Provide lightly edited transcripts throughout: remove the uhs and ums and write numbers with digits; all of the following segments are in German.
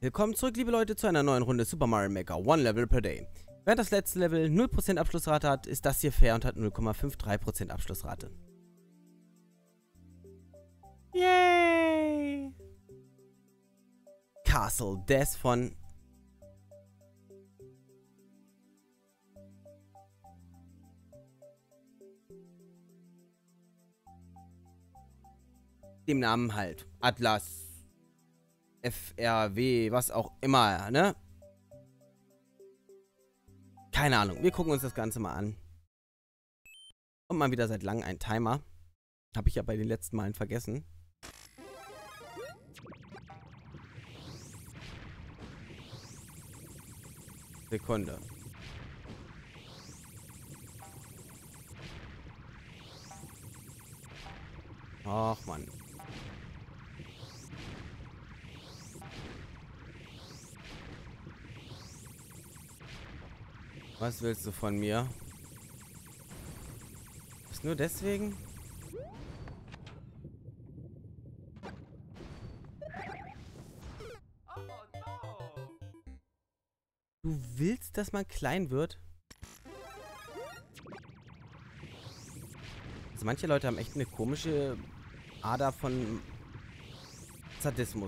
Willkommen zurück, liebe Leute, zu einer neuen Runde Super Mario Maker One Level per Day. Während das letzte Level 0% Abschlussrate hat, ist das hier fair und hat 0,53% Abschlussrate. Yay! Castle Death von... dem Namen halt. Atlas. FRW, was auch immer, ne? Keine Ahnung. Wir gucken uns das Ganze mal an. Und mal wieder seit langem ein Timer. Habe ich ja bei den letzten Malen vergessen. Sekunde. Ach, Mann. Was willst du von mir? Ist nur deswegen? Du willst, dass man klein wird? Also manche Leute haben echt eine komische Ader von Sadismus.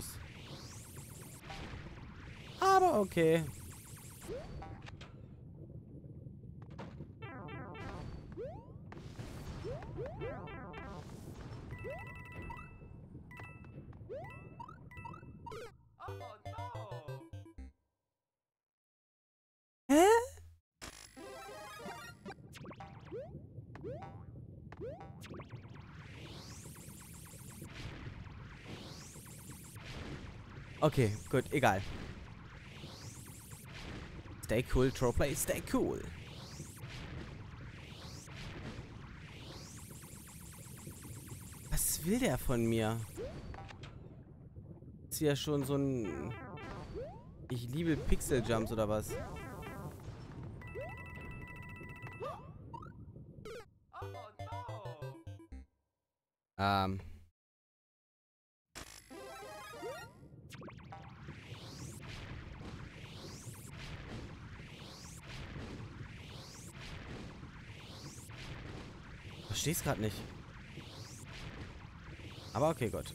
Aber okay. Hä? Okay, gut, egal. Stay cool, Trollplay, stay cool. Was will der von mir? Ist ja schon so ein... Ich liebe Pixel-Jumps oder was? Versteh's gerade nicht. Aber okay, gut.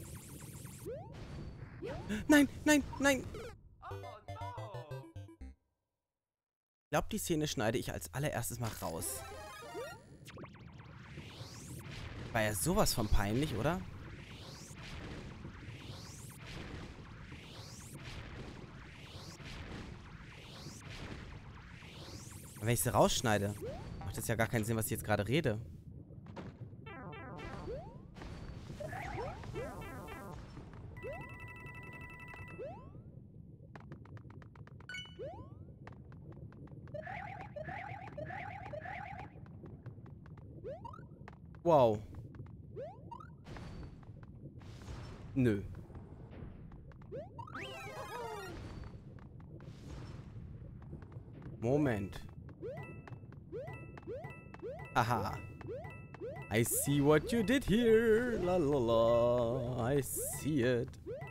Nein, nein, nein! Ich glaube, die Szene schneide ich als allererstes mal raus. War ja sowas von peinlich, oder? Wenn ich sie rausschneide, macht das ja gar keinen Sinn, was ich jetzt gerade rede. Wow. Nö. Moment. Aha. I see what you did here. La la la. I see it.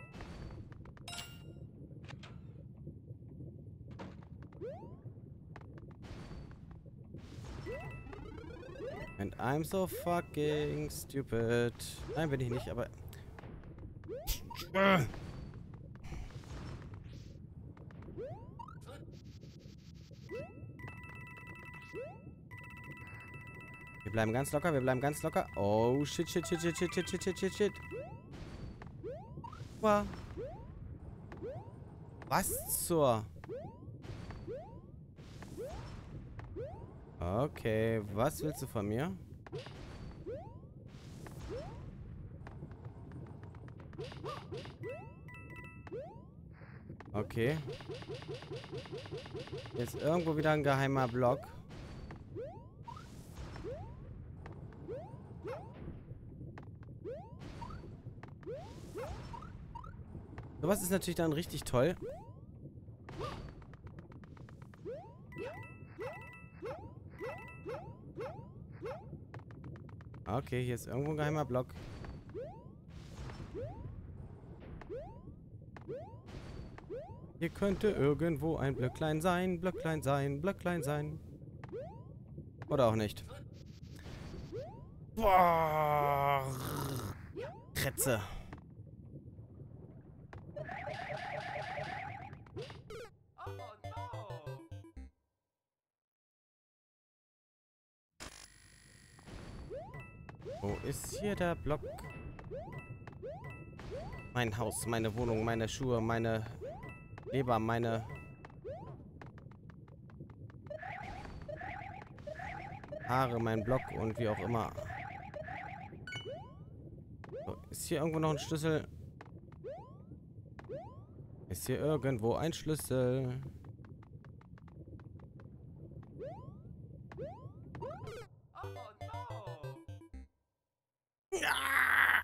And I'm so fucking stupid. Nein, bin ich nicht, aber... Wir bleiben ganz locker, wir bleiben ganz locker. Oh, shit, shit, shit, shit, shit, shit, shit, shit, shit, shit. Wow. Was zur... Okay, was willst du von mir? Okay. Jetzt irgendwo wieder ein geheimer Block. Sowas ist natürlich dann richtig toll. Okay, hier ist irgendwo ein geheimer Block. Hier könnte irgendwo ein Blöcklein sein, Blöcklein sein, Blöcklein sein. Oder auch nicht. Boah. Kretze. Wo ist hier der Block? Mein Haus, meine Wohnung, meine Schuhe, meine Leber, meine Haare, mein Block und wie auch immer. So, ist hier irgendwo noch ein Schlüssel? Ist hier irgendwo ein Schlüssel? Ja!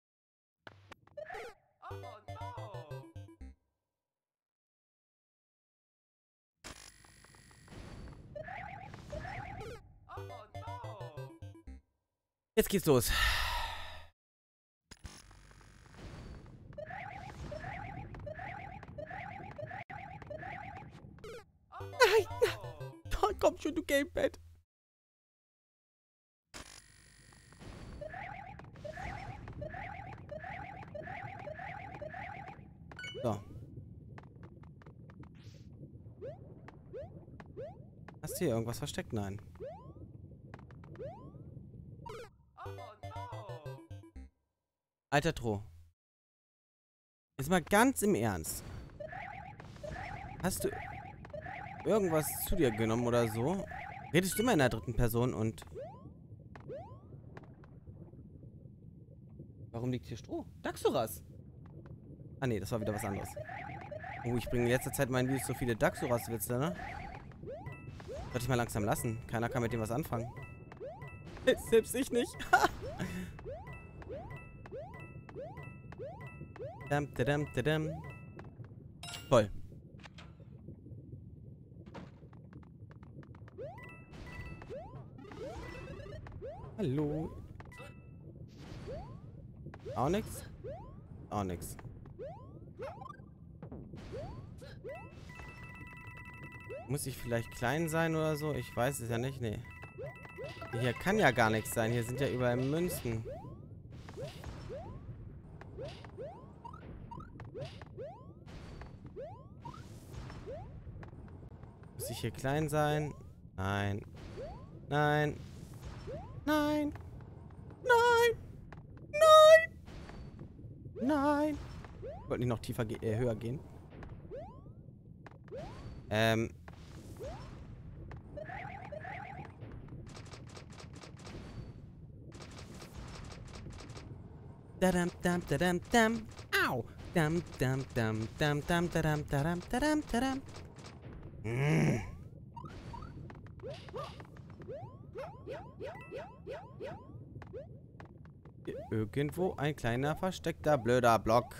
Jetzt geht's los. Nein! Oh, komm schon, du Gamepad. So. Hast du hier irgendwas versteckt? Nein. Alter Tro. Jetzt mal ganz im Ernst. Hast du irgendwas zu dir genommen oder so? Redest du immer in der dritten Person und... Warum liegt hier Stroh? Daxoras! Ah ne, das war wieder was anderes. Oh, ich bringe in letzter Zeit in meinen Videos so viele Daxoras-Witze, ne? Sollte ich mal langsam lassen. Keiner kann mit dem was anfangen. Selbst ich nicht. Dam, dadam, dadam. Voll. Hallo. Auch nix? Auch nix. Muss ich vielleicht klein sein oder so? Ich weiß es ja nicht, nee. Hier kann ja gar nichts sein. Hier sind ja überall Münzen. Muss ich hier klein sein? Nein. Nein. Nein. Nein. Nein. Nein. Ich wollte nicht noch tiefer höher gehen. Dadam, dam, dadam, dam. Au. Dam, dam, dam, dam, dam, dadam, dadam, dadam, dadam. Hier irgendwo ein kleiner versteckter blöder Block.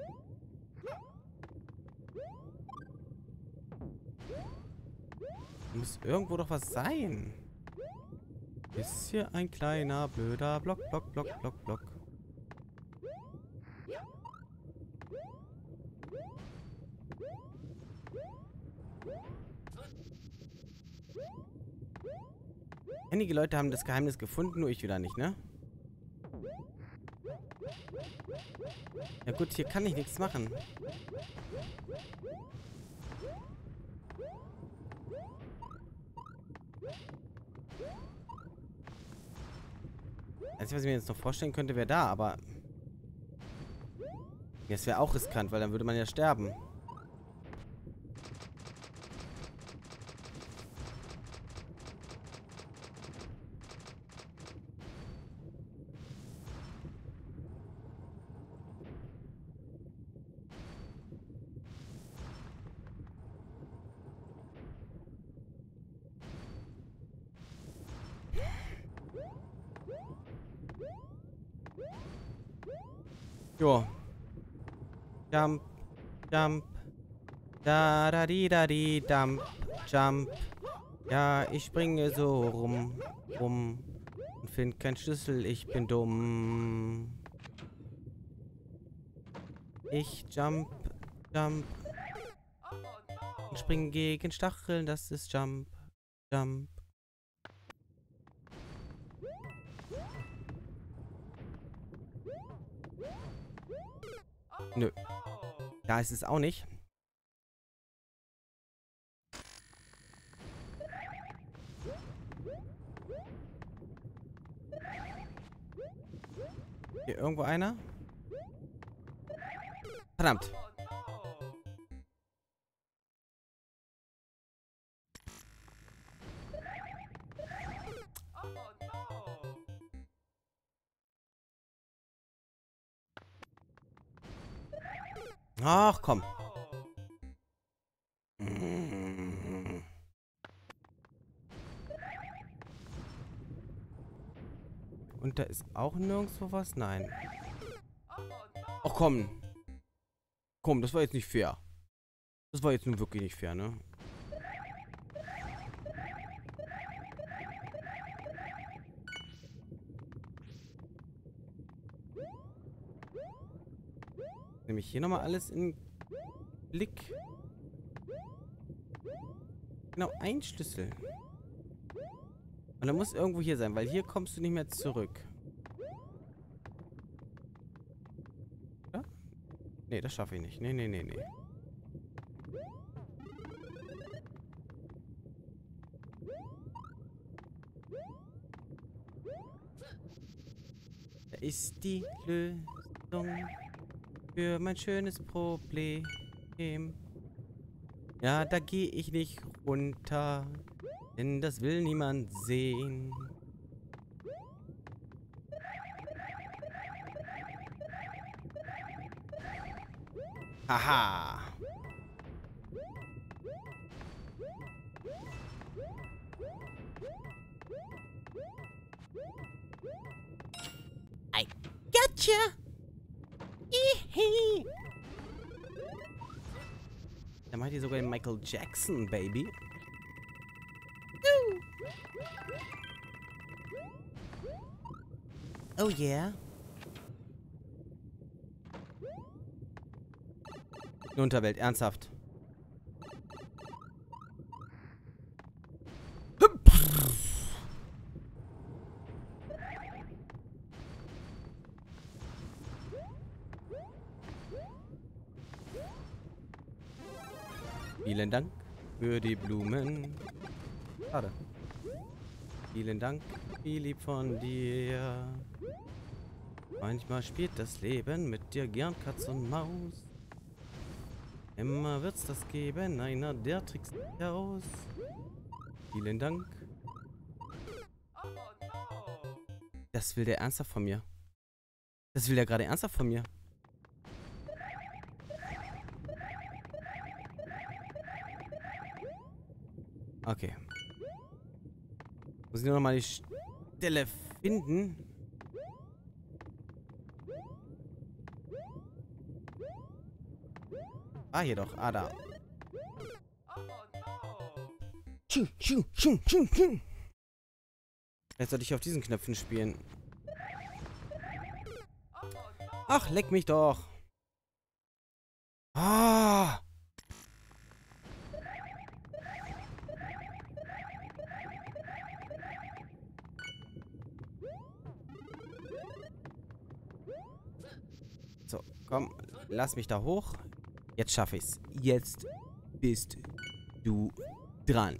Muss irgendwo doch was sein. Ist hier ein kleiner blöder Block, Block, Block, Block, Block. Einige Leute haben das Geheimnis gefunden, nur ich wieder nicht, ne? Ja gut, hier kann ich nichts machen. Also, was ich mir jetzt noch vorstellen könnte, wäre da, aber... Das wäre auch riskant, weil dann würde man ja sterben. Jo. Jump. Jump. Da da di da di dump. Jump. Ja, ich springe so rum. Und finde keinen Schlüssel. Ich bin dumm. Ich jump. Jump. Springen gegen Stacheln, das ist Jump. Jump. Nö. Da ist es auch nicht. Hier irgendwo einer? Verdammt. Ach, komm. Und da ist auch nirgendwo was? Nein. Ach komm. Komm, das war jetzt nicht fair. Das war jetzt nun wirklich nicht fair, ne? Nehme ich hier nochmal alles in Blick. Genau, ein Schlüssel. Und er muss irgendwo hier sein, weil hier kommst du nicht mehr zurück. Ja? Nee, das schaffe ich nicht. Nee, nee, nee, nee. Da ist die Lösung für mein schönes Problem. Ja, da gehe ich nicht runter, denn das will niemand sehen. Haha. I gotcha. Ihi. Da macht ihr sogar den Michael Jackson, Baby. Oh yeah. Die Unterwelt, ernsthaft. Vielen Dank für die Blumen. Schade. Vielen Dank, wie lieb von dir. Manchmal spielt das Leben mit dir gern Katz und Maus. Immer wird's das geben, einer der trickst dich aus. Vielen Dank. Das will der ernsthaft von mir. Das will der gerade ernsthaft von mir. Okay. Muss ich nur noch mal die Stelle finden. Ah, hier doch. Ah, da. Jetzt sollte ich auf diesen Knöpfen spielen. Ach, leck mich doch. Ah. So, komm, lass mich da hoch. Jetzt schaffe ich's. Jetzt bist du dran.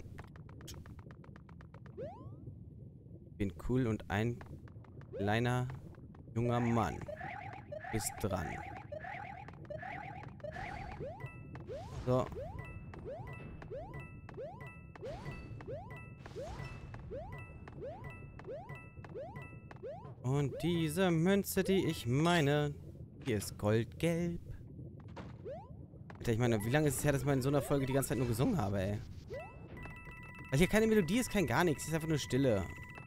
Bin cool und ein kleiner junger Mann. Bist dran. So. Und diese Münze, die ich meine, die ist goldgelb. Alter, ich meine, wie lange ist es her, dass ich mal in so einer Folge die ganze Zeit nur gesungen habe, ey? Weil hier keine Melodie ist, kein gar nichts. Es ist einfach nur Stille.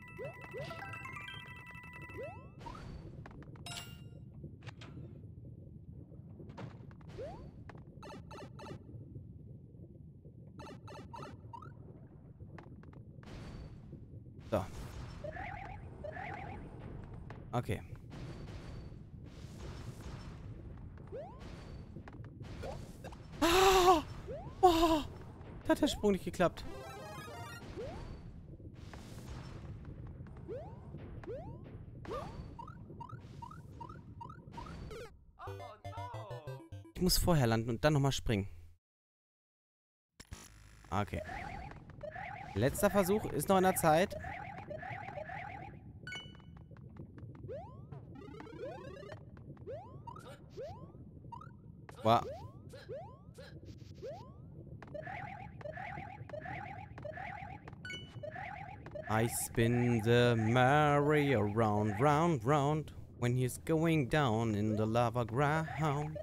So. Okay. Ah! Oh! hat der Sprung nicht geklappt. Ich muss vorher landen und dann nochmal springen. Okay. Letzter Versuch. Ist noch in der Zeit. Wow. I spin the merry-go-round, round, round, when he's going down in the lava ground.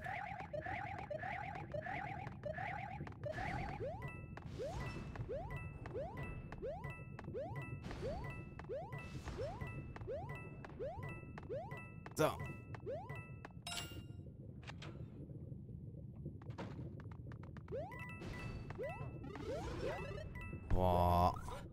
So. Boah.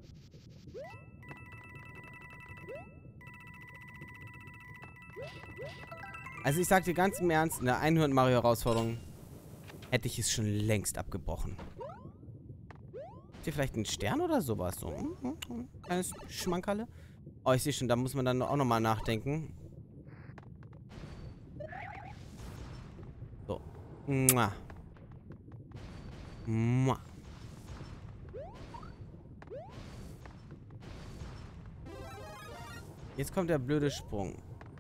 Also ich sag dir ganz im Ernst, in der 100 Mario-Herausforderung hätte ich es schon längst abgebrochen. Ist hier vielleicht ein Stern oder sowas? So, kleines Schmankerle. Oh, ich sehe schon, da muss man dann auch nochmal nachdenken. So. Mua. Mua. Jetzt kommt der blöde Sprung.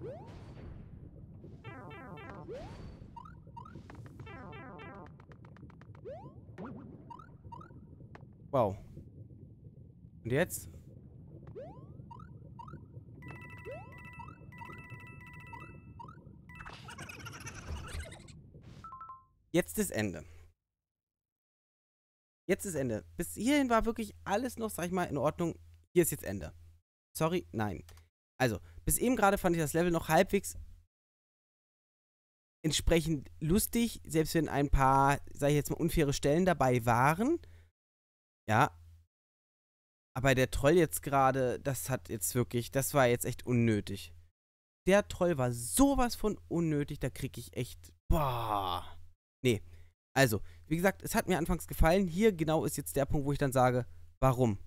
Wow. Und jetzt? Jetzt ist Ende. Jetzt ist Ende. Bis hierhin war wirklich alles noch, sag ich mal, in Ordnung. Hier ist jetzt Ende. Sorry, nein. Also, bis eben gerade fand ich das Level noch halbwegs entsprechend lustig, selbst wenn ein paar, sag ich jetzt mal, unfaire Stellen dabei waren. Ja. Aber der Troll jetzt gerade, das hat jetzt wirklich, das war jetzt echt unnötig. Der Troll war sowas von unnötig, da krieg ich echt, boah. Nee. Also, wie gesagt, es hat mir anfangs gefallen. Hier genau ist jetzt der Punkt, wo ich dann sage, warum?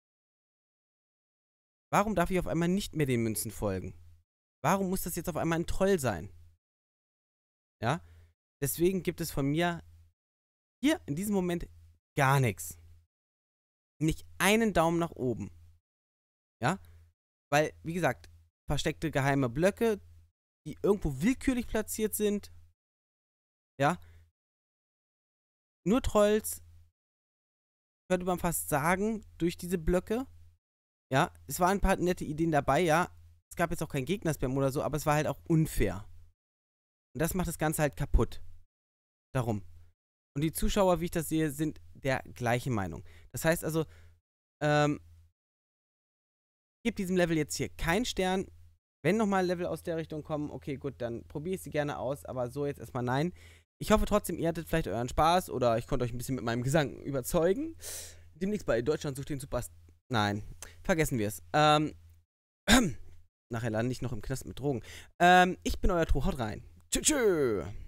Warum darf ich auf einmal nicht mehr den Münzen folgen? Warum muss das jetzt auf einmal ein Troll sein? Ja? Deswegen gibt es von mir hier in diesem Moment gar nichts. Nicht einen Daumen nach oben. Ja? Weil, wie gesagt, versteckte geheime Blöcke, die irgendwo willkürlich platziert sind. Ja? Nur Trolls, könnte man fast sagen, durch diese Blöcke. Ja, es waren ein paar nette Ideen dabei, ja. Es gab jetzt auch kein Gegnerspam oder so, aber es war halt auch unfair. Und das macht das Ganze halt kaputt. Darum. Und die Zuschauer, wie ich das sehe, sind der gleichen Meinung. Das heißt also, gebt diesem Level jetzt hier keinen Stern. Wenn nochmal Level aus der Richtung kommen, okay, gut, dann probiere ich sie gerne aus, aber so jetzt erstmal nein. Ich hoffe trotzdem, ihr hattet vielleicht euren Spaß oder ich konnte euch ein bisschen mit meinem Gesang überzeugen. Demnächst bei Deutschland sucht den Super... Nein, vergessen wir es. Nachher lande ich noch im Knast mit Drogen. Ich bin euer Tro, haut rein. Tschö, tschö.